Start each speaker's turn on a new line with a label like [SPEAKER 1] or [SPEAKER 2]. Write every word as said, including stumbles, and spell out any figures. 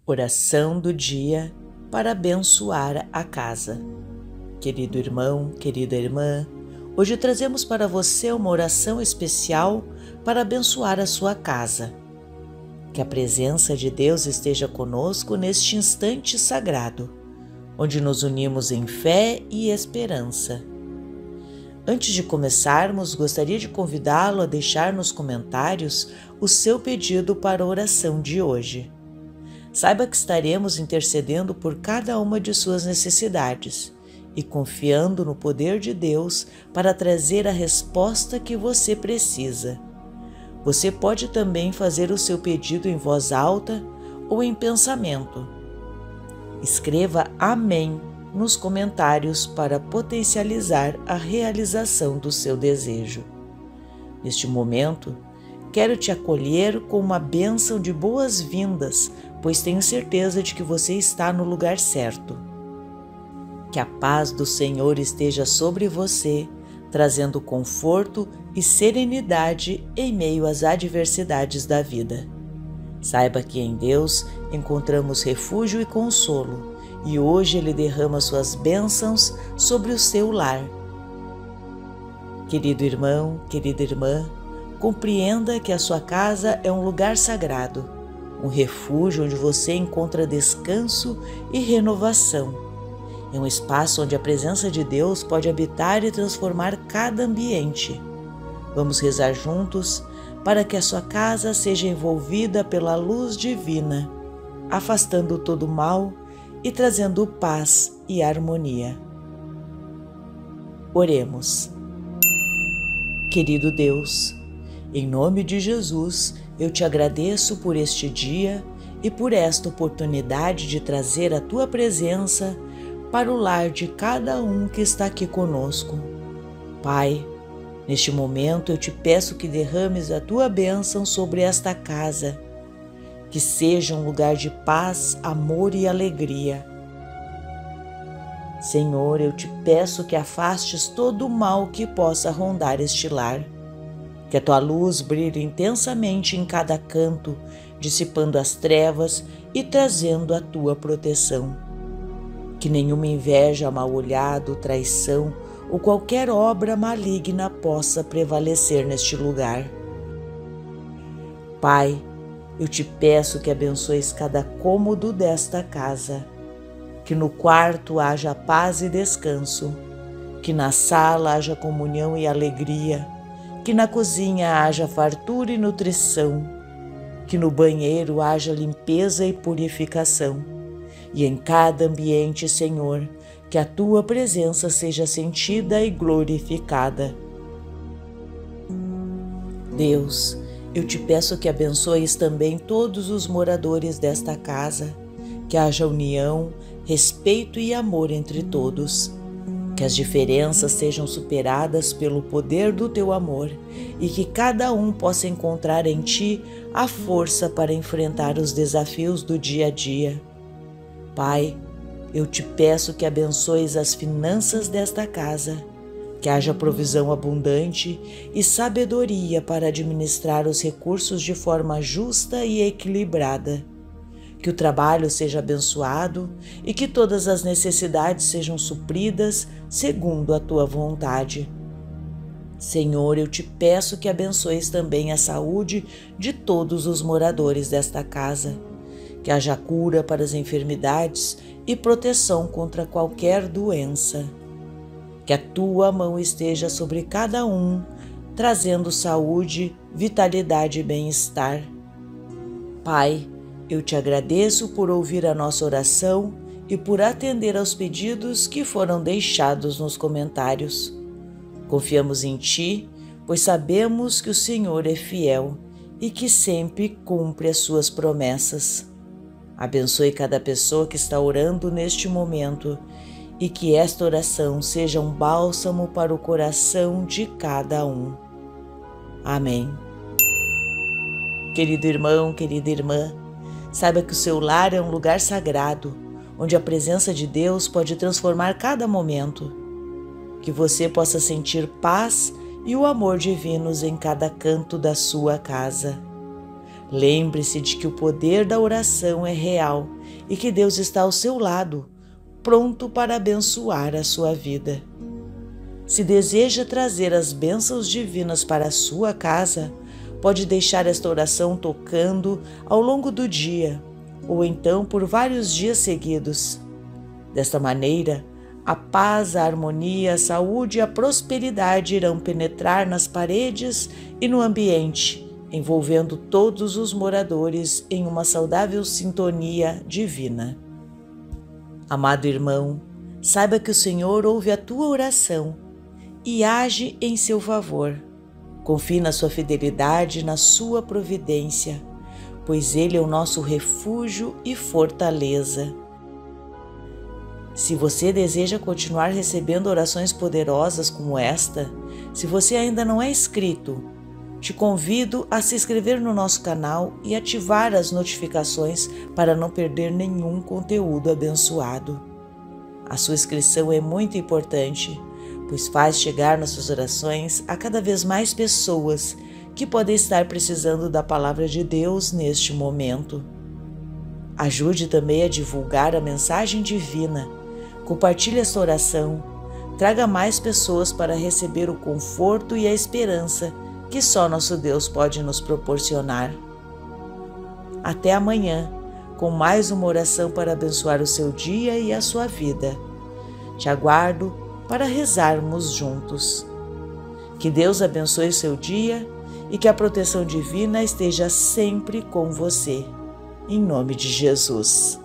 [SPEAKER 1] Oração do dia para abençoar a casa. Querido irmão, querida irmã, hoje trazemos para você uma oração especial para abençoar a sua casa. Que a presença de Deus esteja conosco neste instante sagrado, onde nos unimos em fé e esperança. Antes de começarmos, gostaria de convidá-lo a deixar nos comentários o seu pedido para a oração de hoje. Saiba que estaremos intercedendo por cada uma de suas necessidades e confiando no poder de Deus para trazer a resposta que você precisa. Você pode também fazer o seu pedido em voz alta ou em pensamento. Escreva Amém nos comentários para potencializar a realização do seu desejo. Neste momento, quero te acolher com uma bênção de boas-vindas, pois tenho certeza de que você está no lugar certo. Que a paz do Senhor esteja sobre você, trazendo conforto e serenidade em meio às adversidades da vida. Saiba que em Deus encontramos refúgio e consolo, e hoje Ele derrama suas bênçãos sobre o seu lar. Querido irmão, querida irmã, compreenda que a sua casa é um lugar sagrado, um refúgio onde você encontra descanso e renovação. É um espaço onde a presença de Deus pode habitar e transformar cada ambiente. Vamos rezar juntos para que a sua casa seja envolvida pela luz divina, afastando todo o mal e trazendo paz e harmonia. Oremos. Querido Deus, em nome de Jesus, eu te agradeço por este dia e por esta oportunidade de trazer a tua presença para o lar de cada um que está aqui conosco. Pai, neste momento eu te peço que derrames a tua bênção sobre esta casa, que seja um lugar de paz, amor e alegria. Senhor, eu te peço que afastes todo o mal que possa rondar este lar. Que a tua luz brilhe intensamente em cada canto, dissipando as trevas e trazendo a tua proteção. Que nenhuma inveja, mal-olhado, traição ou qualquer obra maligna possa prevalecer neste lugar. Pai, eu te peço que abençoes cada cômodo desta casa. Que no quarto haja paz e descanso. Que na sala haja comunhão e alegria. Que na cozinha haja fartura e nutrição, que no banheiro haja limpeza e purificação, e em cada ambiente, Senhor, que a tua presença seja sentida e glorificada. Deus, eu te peço que abençoes também todos os moradores desta casa, que haja união, respeito e amor entre todos. Que as diferenças sejam superadas pelo poder do teu amor e que cada um possa encontrar em ti a força para enfrentar os desafios do dia a dia. Pai, eu te peço que abençoes as finanças desta casa, que haja provisão abundante e sabedoria para administrar os recursos de forma justa e equilibrada. Que o trabalho seja abençoado e que todas as necessidades sejam supridas segundo a tua vontade. Senhor, eu te peço que abençoes também a saúde de todos os moradores desta casa, que haja cura para as enfermidades e proteção contra qualquer doença. Que a tua mão esteja sobre cada um, trazendo saúde, vitalidade e bem-estar. Pai, eu te agradeço por ouvir a nossa oração e por atender aos pedidos que foram deixados nos comentários. Confiamos em ti, pois sabemos que o Senhor é fiel e que sempre cumpre as suas promessas. Abençoe cada pessoa que está orando neste momento e que esta oração seja um bálsamo para o coração de cada um. Amém. Querido irmão, querida irmã, saiba que o seu lar é um lugar sagrado, onde a presença de Deus pode transformar cada momento. Que você possa sentir paz e o amor divinos em cada canto da sua casa. Lembre-se de que o poder da oração é real e que Deus está ao seu lado, pronto para abençoar a sua vida. Se deseja trazer as bênçãos divinas para a sua casa, pode deixar esta oração tocando ao longo do dia, ou então por vários dias seguidos. Desta maneira, a paz, a harmonia, a saúde e a prosperidade irão penetrar nas paredes e no ambiente, envolvendo todos os moradores em uma saudável sintonia divina. Amado irmão, saiba que o Senhor ouve a tua oração e age em seu favor. Confie na sua fidelidade e na sua providência, pois Ele é o nosso refúgio e fortaleza. Se você deseja continuar recebendo orações poderosas como esta, se você ainda não é inscrito, te convido a se inscrever no nosso canal e ativar as notificações para não perder nenhum conteúdo abençoado. A sua inscrição é muito importante, pois faz chegar nossas orações a cada vez mais pessoas que podem estar precisando da palavra de Deus neste momento. Ajude também a divulgar a mensagem divina. Compartilhe esta oração, traga mais pessoas para receber o conforto e a esperança que só nosso Deus pode nos proporcionar. Até amanhã, com mais uma oração para abençoar o seu dia e a sua vida. Te aguardo para rezarmos juntos. Que Deus abençoe o seu dia e que a proteção divina esteja sempre com você. Em nome de Jesus.